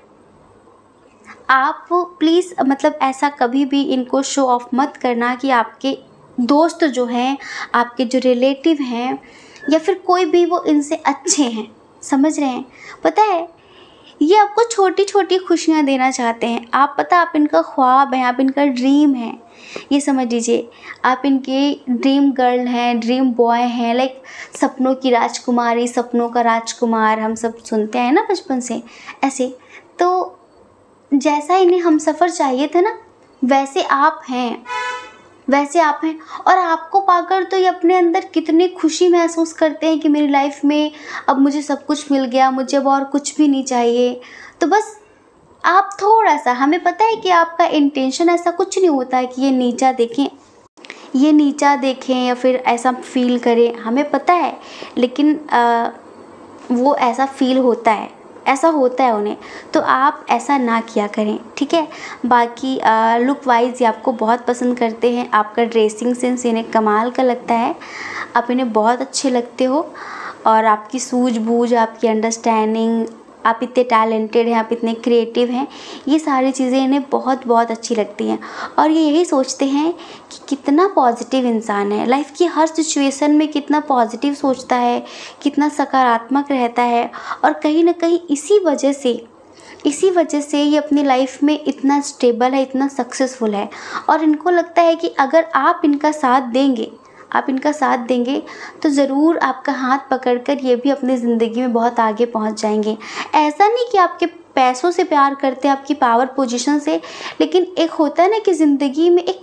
आप प्लीज़ मतलब ऐसा कभी भी इनको शो ऑफ मत करना कि आपके दोस्त जो हैं, आपके जो रिलेटिव हैं, या फिर कोई भी, वो इनसे अच्छे हैं। समझ रहे हैं? पता है, ये आपको छोटी छोटी खुशियाँ देना चाहते हैं। आप पता, आप इनका ख्वाब हैं, आप इनका ड्रीम हैं। ये समझ लीजिए, आप इनके ड्रीम गर्ल हैं, ड्रीम बॉय हैं, लाइक सपनों की राजकुमारी, सपनों का राजकुमार, हम सब सुनते हैं ना बचपन से ऐसे। तो जैसा इन्हें हमसफ़र चाहिए था ना, वैसे आप हैं, वैसे आप हैं। और आपको पाकर तो ये अपने अंदर कितनी खुशी महसूस करते हैं कि मेरी लाइफ में अब मुझे सब कुछ मिल गया, मुझे अब और कुछ भी नहीं चाहिए। तो बस आप थोड़ा सा, हमें पता है कि आपका इंटेंशन ऐसा कुछ नहीं होता है कि ये नीचा देखें, ये नीचा देखें या फिर ऐसा फील करें, हमें पता है, लेकिन आ, वो ऐसा फील होता है, ऐसा होता है उन्हें। तो आप ऐसा ना किया करें, ठीक है? बाकी लुक वाइज ये आपको बहुत पसंद करते हैं, आपका ड्रेसिंग सेंस इन्हें कमाल का लगता है, आप इन्हें बहुत अच्छे लगते हो, और आपकी सूझबूझ, आपकी अंडरस्टैंडिंग, आप इतने टैलेंटेड हैं, आप इतने क्रिएटिव हैं, ये सारी चीज़ें इन्हें बहुत बहुत अच्छी लगती हैं। और ये यही सोचते हैं कि कितना पॉजिटिव इंसान है, लाइफ की हर सिचुएशन में कितना पॉजिटिव सोचता है, कितना सकारात्मक रहता है। और कहीं ना कहीं इसी वजह से इसी वजह से ये अपनी लाइफ में इतना स्टेबल है, इतना सक्सेसफुल है। और इनको लगता है कि अगर आप इनका साथ देंगे आप इनका साथ देंगे तो ज़रूर आपका हाथ पकड़कर ये भी अपनी ज़िंदगी में बहुत आगे पहुंच जाएंगे। ऐसा नहीं कि आपके पैसों से प्यार करते हैं, आपकी पावर पोजीशन से, लेकिन एक होता है ना कि ज़िंदगी में एक,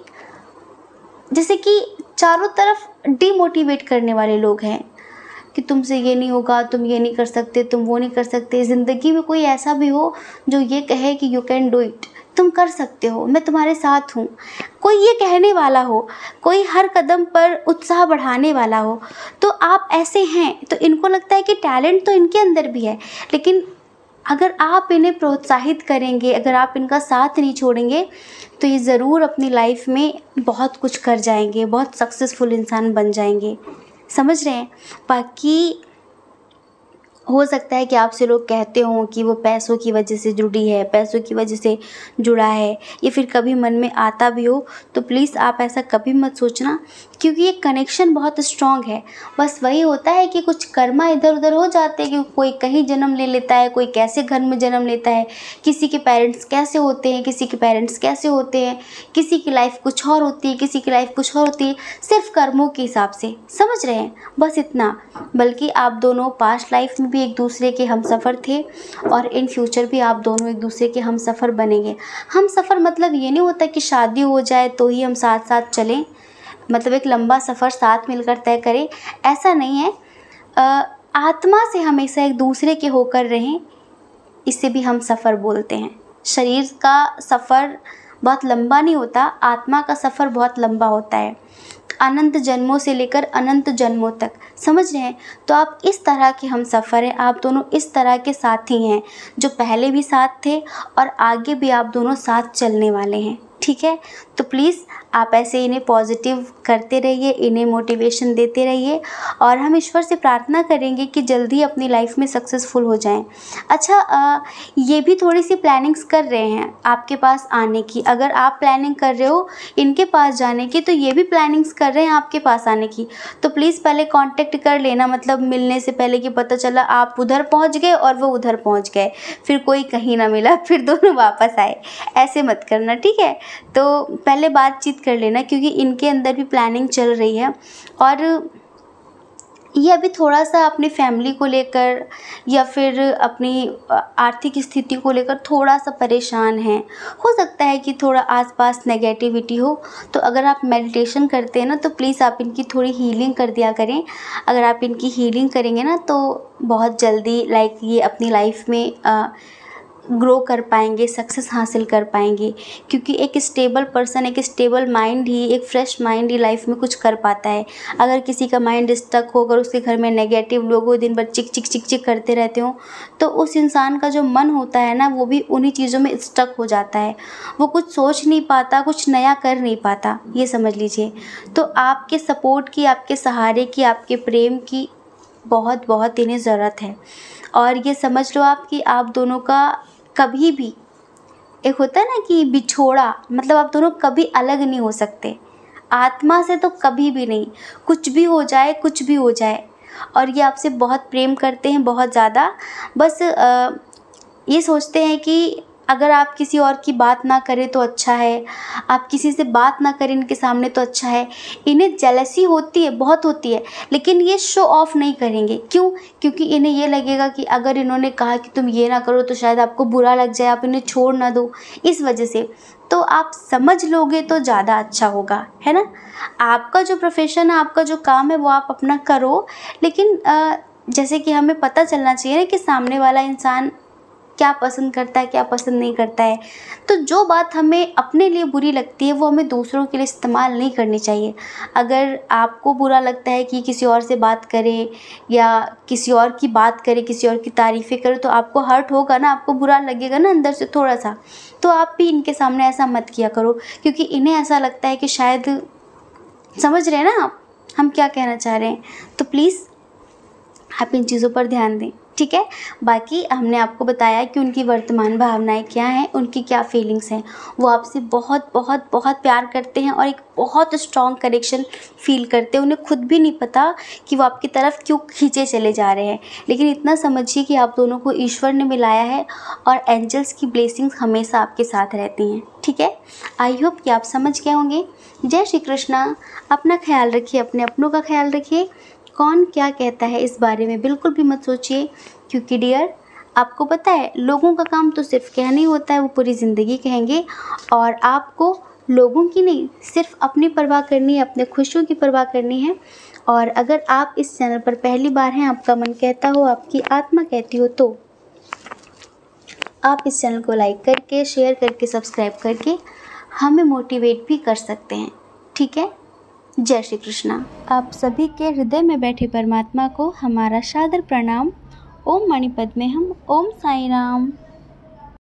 जैसे कि चारों तरफ डीमोटिवेट करने वाले लोग हैं कि तुमसे ये नहीं होगा, तुम ये नहीं कर सकते, तुम वो नहीं कर सकते। ज़िंदगी में कोई ऐसा भी हो जो ये कहे कि यू कैन डू इट, तुम कर सकते हो, मैं तुम्हारे साथ हूँ। कोई ये कहने वाला हो, कोई हर कदम पर उत्साह बढ़ाने वाला हो, तो आप ऐसे हैं। तो इनको लगता है कि टैलेंट तो इनके अंदर भी है, लेकिन अगर आप इन्हें प्रोत्साहित करेंगे, अगर आप इनका साथ नहीं छोड़ेंगे, तो ये ज़रूर अपनी लाइफ में बहुत कुछ कर जाएंगे, बहुत सक्सेसफुल इंसान बन जाएंगे। समझ रहे हैं? बाकी हो सकता है कि आपसे लोग कहते हों कि वो पैसों की वजह से जुड़ी है, पैसों की वजह से जुड़ा है, या फिर कभी मन में आता भी हो, तो प्लीज़ आप ऐसा कभी मत सोचना, क्योंकि ये कनेक्शन बहुत स्ट्रॉन्ग है। बस वही होता है कि कुछ कर्मा इधर उधर हो जाते हैं, कि कोई कहीं जन्म ले लेता है, कोई कैसे घर में जन्म लेता है, किसी के पेरेंट्स कैसे होते हैं, किसी के पेरेंट्स कैसे होते हैं, किसी की लाइफ कुछ और होती है, किसी की लाइफ कुछ और होती है, सिर्फ कर्मों के हिसाब से, समझ रहे हैं, बस इतना। बल्कि आप दोनों पास्ट लाइफ में भी एक दूसरे के हमसफ़र थे, और इन फ्यूचर भी आप दोनों एक दूसरे के हमसफ़र बनेंगे। हमसफ़र मतलब ये नहीं होता कि शादी हो जाए तो ही हम साथ साथ चलें, मतलब एक लंबा सफ़र साथ मिलकर तय करें, ऐसा नहीं है। आ, आत्मा से हमेशा एक दूसरे के होकर रहें, इसे भी हम सफ़र बोलते हैं। शरीर का सफ़र बहुत लंबा नहीं होता, आत्मा का सफ़र बहुत लंबा होता है, अनंत जन्मों से लेकर अनंत जन्मों तक, समझ रहे हैं। तो आप इस तरह के हम सफ़र हैं, आप दोनों इस तरह के साथी हैं, जो पहले भी साथ थे और आगे भी आप दोनों साथ चलने वाले हैं, ठीक है। तो प्लीज़ आप ऐसे इन्हें पॉजिटिव करते रहिए, इन्हें मोटिवेशन देते रहिए, और हम ईश्वर से प्रार्थना करेंगे कि जल्दी अपनी लाइफ में सक्सेसफुल हो जाएं। अच्छा, आ, ये भी थोड़ी सी प्लानिंग्स कर रहे हैं आपके पास आने की। अगर आप प्लानिंग कर रहे हो इनके पास जाने की, तो ये भी प्लानिंग्स कर रहे हैं आपके पास आने की। तो प्लीज़ पहले कांटेक्ट कर लेना, मतलब मिलने से पहले कि पता चला आप उधर पहुंच गए और वो उधर पहुंच गए, फिर कोई कहीं ना मिला, फिर दोनों वापस आए, ऐसे मत करना, ठीक है। तो पहले बातचीत कर लेना, क्योंकि इनके अंदर भी प्लानिंग चल रही है, और ये अभी थोड़ा सा अपनी फैमिली को लेकर या फिर अपनी आर्थिक स्थिति को लेकर थोड़ा सा परेशान हैं। हो सकता है कि थोड़ा आसपास नेगेटिविटी हो, तो अगर आप मेडिटेशन करते हैं ना, तो प्लीज़ आप इनकी थोड़ी हीलिंग कर दिया करें। अगर आप इनकी हीलिंग करेंगे ना, तो बहुत जल्दी लाइक ये अपनी लाइफ में आ, ग्रो कर पाएंगे, सक्सेस हासिल कर पाएंगे, क्योंकि एक स्टेबल पर्सन, एक स्टेबल माइंड ही, एक फ्रेश माइंड ही लाइफ में कुछ कर पाता है। अगर किसी का माइंड स्टक हो, अगर उसके घर में नेगेटिव लोग हो, दिन भर चिक चिक चिक चिक करते रहते हो, तो उस इंसान का जो मन होता है ना, वो भी उन्हीं चीज़ों में स्टक हो जाता है, वो कुछ सोच नहीं पाता, कुछ नया कर नहीं पाता, ये समझ लीजिए। तो आपके सपोर्ट की, आपके सहारे की, आपके प्रेम की बहुत बहुत इन्हें ज़रूरत है। और ये समझ लो आप कि आप दोनों का कभी भी, एक होता है ना कि बिछोड़ा, मतलब आप दोनों कभी अलग नहीं हो सकते, आत्मा से तो कभी भी नहीं, कुछ भी हो जाए, कुछ भी हो जाए। और ये आपसे बहुत प्रेम करते हैं, बहुत ज़्यादा। बस आ, ये सोचते हैं कि अगर आप किसी और की बात ना करें तो अच्छा है, आप किसी से बात ना करें इनके सामने तो अच्छा है। इन्हें जेलसी होती है, बहुत होती है, लेकिन ये शो ऑफ नहीं करेंगे। क्यों? क्योंकि इन्हें ये लगेगा कि अगर इन्होंने कहा कि तुम ये ना करो तो शायद आपको बुरा लग जाए, आप इन्हें छोड़ ना दो, इस वजह से। तो आप समझ लोगे तो ज़्यादा अच्छा होगा, है ना। आपका जो प्रोफेशन है, आपका जो काम है, वो आप अपना करो, लेकिन आ, जैसे कि हमें पता चलना चाहिए ना कि सामने वाला इंसान क्या पसंद करता है, क्या पसंद नहीं करता है। तो जो बात हमें अपने लिए बुरी लगती है, वो हमें दूसरों के लिए इस्तेमाल नहीं करनी चाहिए। अगर आपको बुरा लगता है कि किसी और से बात करें या किसी और की बात करें, किसी और की तारीफ़ें करें, तो आपको हर्ट होगा ना, आपको बुरा लगेगा ना अंदर से थोड़ा सा। तो आप भी इनके सामने ऐसा मत किया करो, क्योंकि इन्हें ऐसा लगता है कि शायद, समझ रहे हैं ना आप हम क्या कहना चाह रहे हैं। तो प्लीज़ आप इन चीज़ों पर ध्यान दें, ठीक है। बाकी हमने आपको बताया कि उनकी वर्तमान भावनाएं क्या हैं, उनकी क्या फीलिंग्स हैं। वो आपसे बहुत बहुत बहुत प्यार करते हैं और एक बहुत स्ट्रॉन्ग कनेक्शन फील करते हैं। उन्हें खुद भी नहीं पता कि वो आपकी तरफ क्यों खींचे चले जा रहे हैं, लेकिन इतना समझिए कि आप दोनों को ईश्वर ने मिलाया है और एंजल्स की ब्लेसिंग्स हमेशा आपके साथ रहती हैं, ठीक है। आई होप कि आप समझ गए होंगे। जय श्री कृष्णा। अपना ख्याल रखिए, अपने अपनों का ख्याल रखिए। कौन क्या कहता है इस बारे में बिल्कुल भी मत सोचिए, क्योंकि डियर, आपको पता है लोगों का काम तो सिर्फ कहना ही होता है, वो पूरी ज़िंदगी कहेंगे। और आपको लोगों की नहीं, सिर्फ अपनी परवाह करनी है, अपने खुशियों की परवाह करनी है। और अगर आप इस चैनल पर पहली बार हैं, आपका मन कहता हो, आपकी आत्मा कहती हो, तो आप इस चैनल को लाइक करके, शेयर करके, सब्सक्राइब करके हमें मोटिवेट भी कर सकते हैं, ठीक है। जय श्री कृष्णा। आप सभी के हृदय में बैठे परमात्मा को हमारा सादर प्रणाम। ओम मणिपद्मे हम। ओम साई राम।